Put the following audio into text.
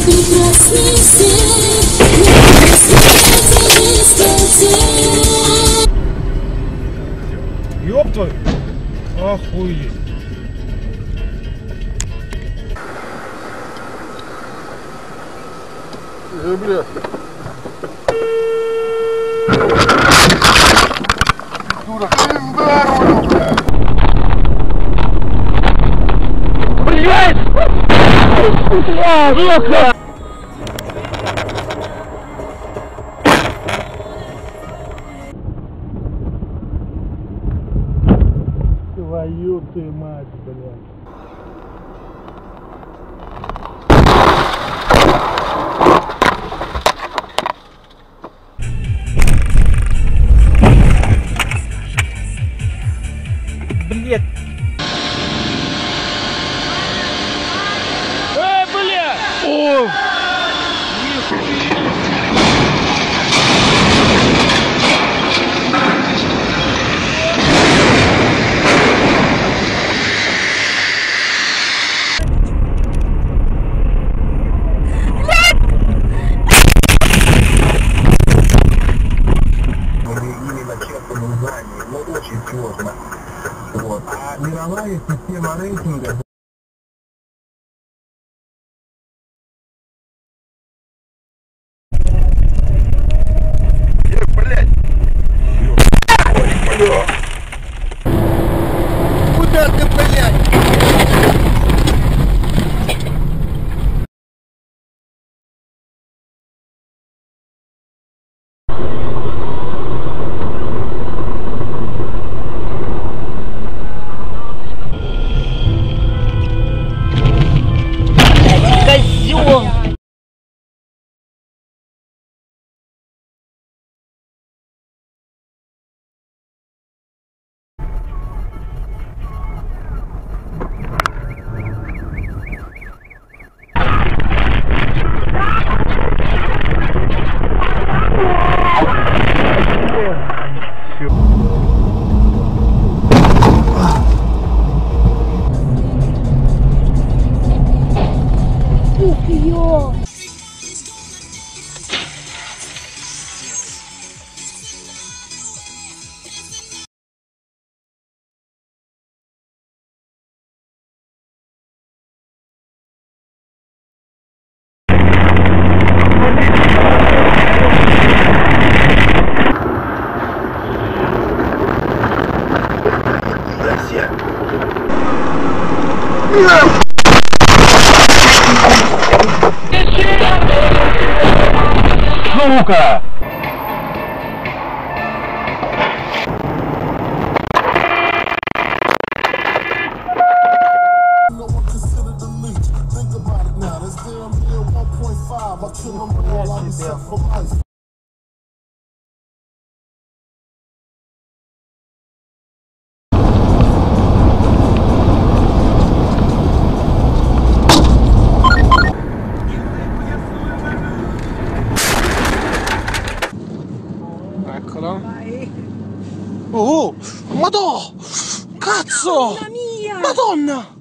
прекрасный свет, на свете дискотек. Ёб твою! Охуеть! Бля. Дура, пизда рулю, бля. Блядь! Сука! Твою ты мать, блядь! Блядь! Бля! О! Именно честному знанию, но очень сложно. Вот. А мировая система рейтинга... Блядь! Куда ты, блядь? Козёл! Ух, ё! Сука! Eccolo. Oh, Madò! Cazzo! Madonna!